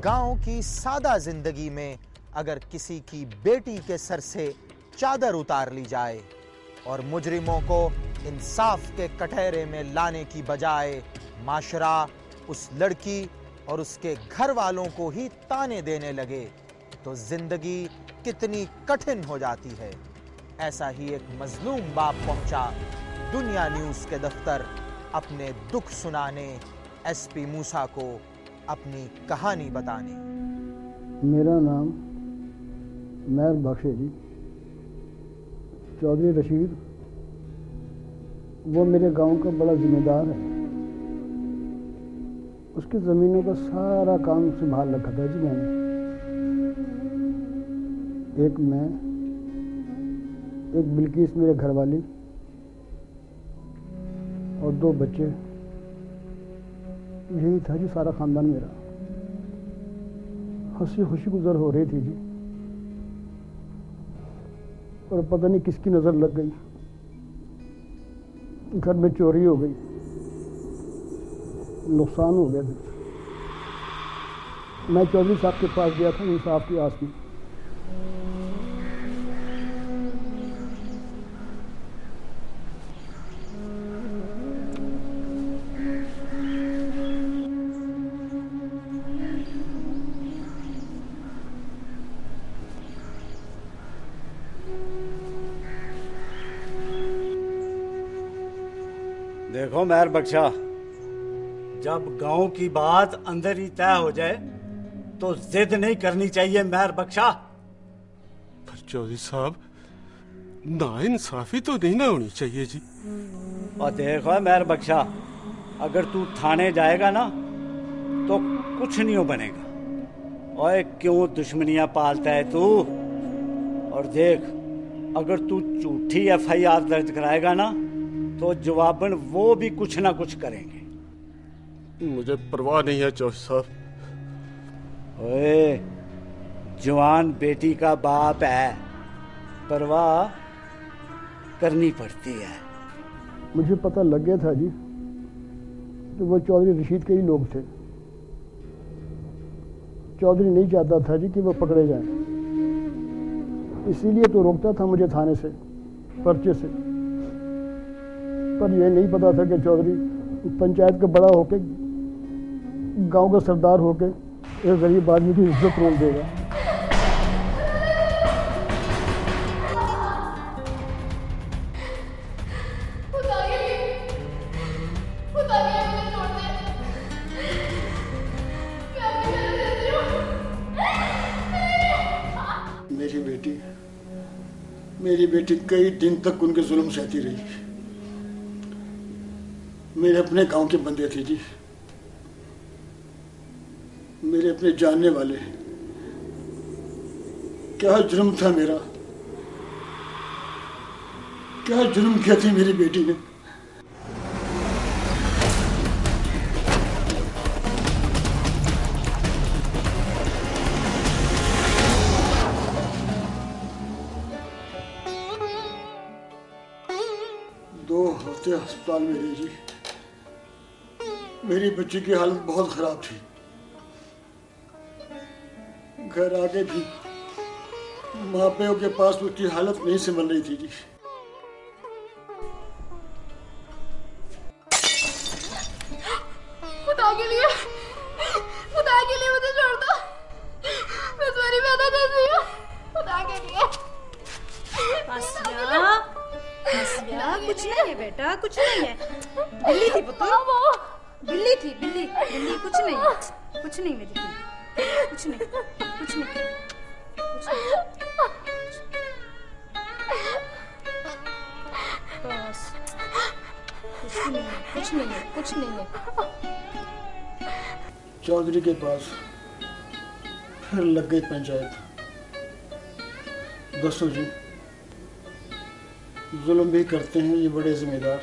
गांव की सादा जिंदगी में अगर किसी की बेटी के सर से चादर उतार ली जाए और मुजरिमों को इंसाफ के कटहरे में लाने की बजाय माशरा उस लड़की और उसके घर वालों को ही ताने देने लगे तो जिंदगी कितनी कठिन हो जाती है। ऐसा ही एक मजलूम बाप पहुंचा दुनिया न्यूज़ के दफ्तर अपने दुख सुनाने, एसपी मूसा को अपनी कहानी बताने। मेरा नाम मेहर बख्श है जी। चौधरी रशीद वो मेरे गांव का बड़ा जिम्मेदार है। उसकी ज़मीनों का सारा काम संभाल रखा था जी मैंने। एक मैं, एक बिल्किस मेरे घरवाली और 2 बच्चे, यही था जी सारा खानदान मेरा। हंसी खुशी गुजर हो रही थी जी, और पता नहीं किसकी नज़र लग गई, घर में चोरी हो गई, नुकसान हो गया। मैं चौधरी साहब के पास गया था इंसाफ की आस में। देखो मेहर बख्शा, जब गांव की बात अंदर ही तय हो जाए तो जिद नहीं करनी चाहिए मेहर बख्शा। पर चौधरी साहब, नाइंसाफी तो नहीं ना होनी चाहिए जी। और देखो मेहर बख्शा, अगर तू थाने जाएगा ना तो कुछ नहीं हो बनेगा। ओए क्यों दुश्मनियां पालता है तू? और देख, अगर तू झूठी FIR दर्ज कराएगा ना तो जवाबन वो भी कुछ ना कुछ करेंगे। मुझे परवाह नहीं है चौधरी साहब। ओए, जवान बेटी का बाप है, परवाह करनी पड़ती है। मुझे पता लग गया था जी कि वो चौधरी रशीद के ही लोग थे। चौधरी नहीं चाहता था जी कि वो पकड़े जाएं, इसीलिए तो रोकता था मुझे थाने से, पर्चे से। पर यह नहीं पता था कि चौधरी पंचायत का बड़ा होके, गांव का सरदार होके एक गरीब आदमी की इज्जत रोक देगा। मेरी बेटी कई दिन तक उनके जुल्म सहती रही। मेरे अपने गांव के बंदे थे जी, मेरे अपने जानने वाले। क्या जुर्म था मेरा, क्या जुर्म किया थी मेरी बेटी ने। अस्पताल में रही जी। मेरी बच्ची की हालत बहुत खराब थी। घर आके भी माँ प्यो के पास उसकी हालत नहीं संभल रही थी जी। खुदा के लिए मुझे छोड़ दो। मैं तुम्हारी पैदा कर रही हूँ, खुदा के लिए। आसिया, कुछ नहीं है बेटा, कुछ नहीं है। बिल्ली थी पुत्र, बिल्ली थी, बिल्ली कुछ नहीं मेरी थी, कुछ नहीं। बस कुछ नहीं है। चौधरी के पास फिर लग गई पंचायत। दोस्तों जी, जुल्म भी करते हैं ये बड़े जिम्मेदार,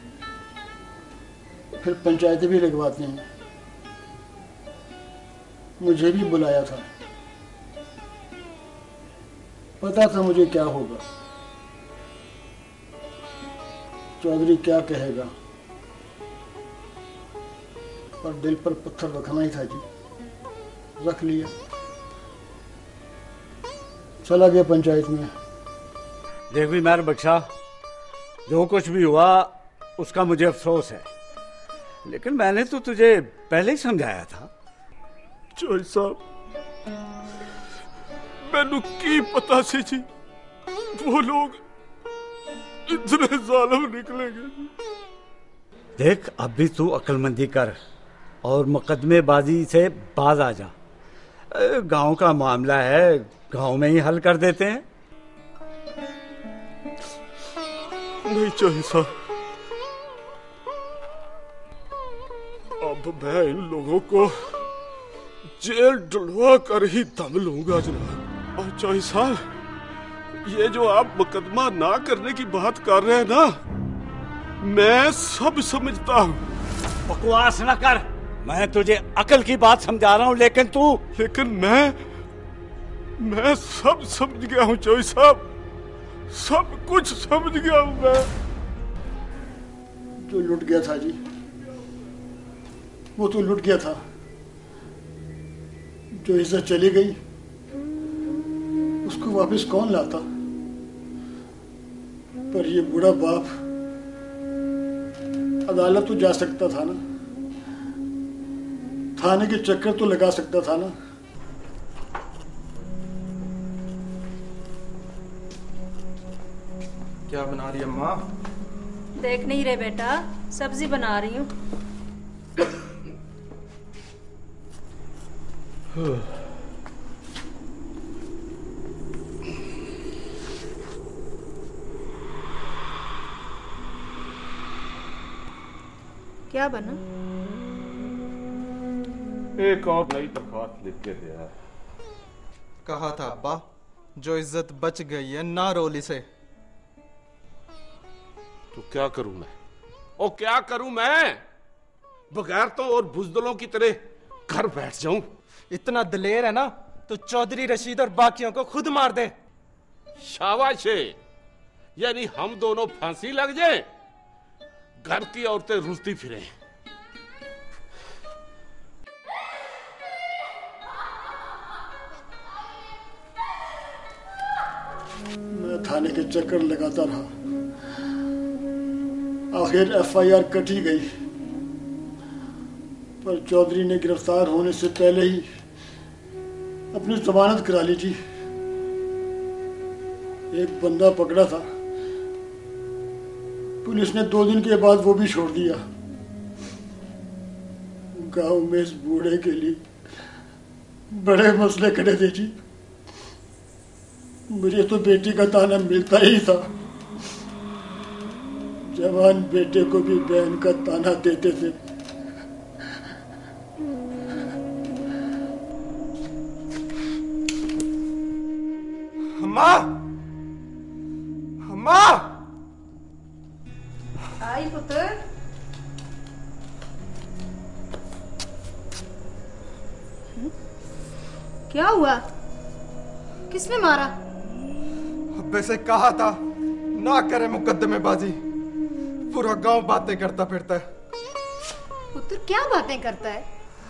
फिर पंचायतें भी लगवाते हैं। मुझे भी बुलाया था, पता था मुझे क्या होगा, चौधरी क्या कहेगा, पर दिल पर पत्थर रखना ही था जी। रख लिया, चला गया पंचायत में। देख भी मेहर बख्शा, जो कुछ भी हुआ उसका मुझे अफसोस है, लेकिन मैंने तो तुझे पहले ही समझाया था। चोई साहब, मैनू की पता सी जी वो लोग इतने जालिम निकलेंगे। देख, अब भी तू अक्लमंदी कर और मुकदमेबाजी से बाज आ जा। गांव का मामला है, गांव में ही हल कर देते हैं। नहीं चोई साहब, अब मैं इन लोगों को जेल डलवा कर ही दम लूंगा जनाब। और चोई साहब, ये जो आप मुकदमा ना करने की बात कर रहे हैं ना, मैं सब समझता हूँ। बकवास न कर, मैं तुझे अकल की बात समझा रहा हूँ, लेकिन मैं सब समझ गया हूँ चोई साहब, सब कुछ समझ गया हूँ मैं। जो लुट गया था जी, वो तो लुट गया था। जो इज्जत चली गई उसको वापस कौन लाता? पर ये बूढ़ा बाप अदालत तो जा सकता था ना, थाने के चक्कर तो लगा सकता था ना। क्या बना रही है अम्मा? देख नहीं रहे बेटा, सब्जी बना रही हूँ। क्या बना? एक और नई दरख्वास्त लिख के दिया है। कहा था अब्बा, जो इज्जत बच गई है ना रोली से। तो क्या करूं मैं? ओ क्या करूं मैं? बगैर तो और बुजदलों की तरह घर बैठ जाऊं? इतना दलेर है ना तो चौधरी रशीद और बाकियों को खुद मार दे। शाबाश है, यानी हम दोनों फांसी लग जाए, घर की औरतें रुलती फिरें। मैं थाने के चक्कर लगाता रहा, आखिर एफआईआर कटी गई, पर चौधरी ने गिरफ्तार होने से पहले ही अपनी जमानत करा ली जी। एक बंदा पकड़ा था, पुलिस ने 2 दिन के बाद वो भी छोड़ दिया। गांव में इस बूढ़े के लिए बड़े मसले खड़े थे जी। मुझे तो बेटी का ताना मिलता ही था, जवान बेटे को भी बहन का ताना देते थे। अम्मा, अम्मा! आई पुत्र। क्या हुआ? किसने मारा? अब्बे से कहा था ना करे मुकद्दमेबाजी, पूरा गांव बातें करता फिरता है। पुत्र क्या बातें करता है?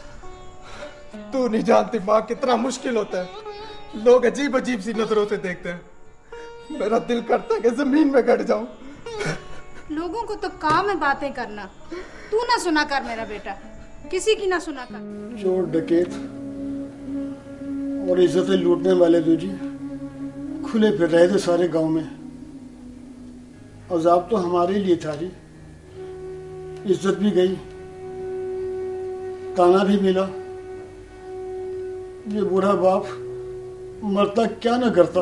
तू नहीं जानती माँ, कितना मुश्किल होता है। लोग अजीब अजीब सी नजरों से देखते हैं। मेरा दिल करता है कि जमीन में गड़ जाऊं। लोगों को तो काम है बातें करना, तू ना सुना कर मेरा बेटा, किसी की ना सुना कर। चोर डकैत और इज्जतें लूटने वाले दो जी खुले फिर रहे थे सारे गांव में। अजाब तो हमारे लिए था जी, इज्जत भी गई, ताना भी मिला। ये बूढ़ा बाप मरता क्या न करता,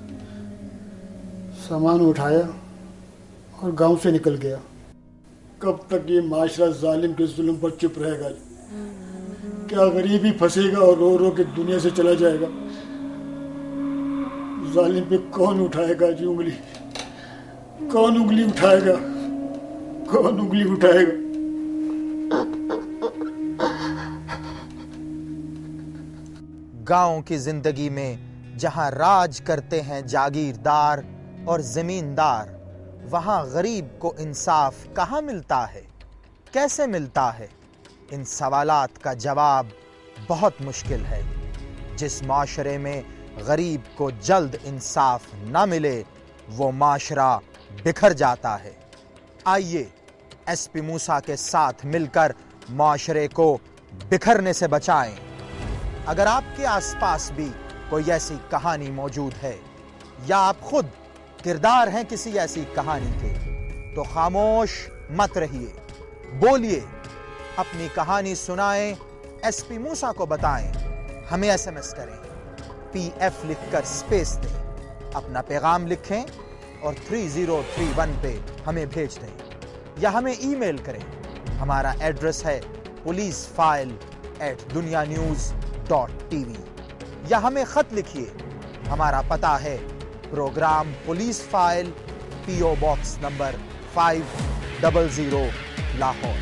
सामान उठाया और गांव से निकल गया। कब तक ये माशरा जालिम के जुल्म पर चुप रहेगा? क्या गरीब ही फंसेगा और रो रो के दुनिया से चला जाएगा? जालिम पे कौन उठाएगा जी उंगली? कौन उंगली उठाएगा? कौन उंगली उठाएगा? गांव की जिंदगी में जहां राज करते हैं जागीरदार और जमींदार, वहां गरीब को इंसाफ कहां मिलता है, कैसे मिलता है? इन सवालात का जवाब बहुत मुश्किल है। जिस माशरे में गरीब को जल्द इंसाफ न मिले वो माशरा बिखर जाता है। आइए एसपी मूसा के साथ मिलकर माशरे को बिखरने से बचाएं। अगर आपके आसपास भी कोई ऐसी कहानी मौजूद है या आप खुद किरदार हैं किसी ऐसी कहानी के, तो खामोश मत रहिए, बोलिए, अपनी कहानी सुनाएं, एसपी मूसा को बताएं। हमें एसएमएस करें, पीएफ लिखकर स्पेस दें, अपना पैगाम लिखें और 3031 पे हमें भेज दें या हमें ईमेल करें। हमारा एड्रेस है policeFile@dunianews.tv या हमें खत लिखिए। हमारा पता है program police file, PO box number 500 Lahore.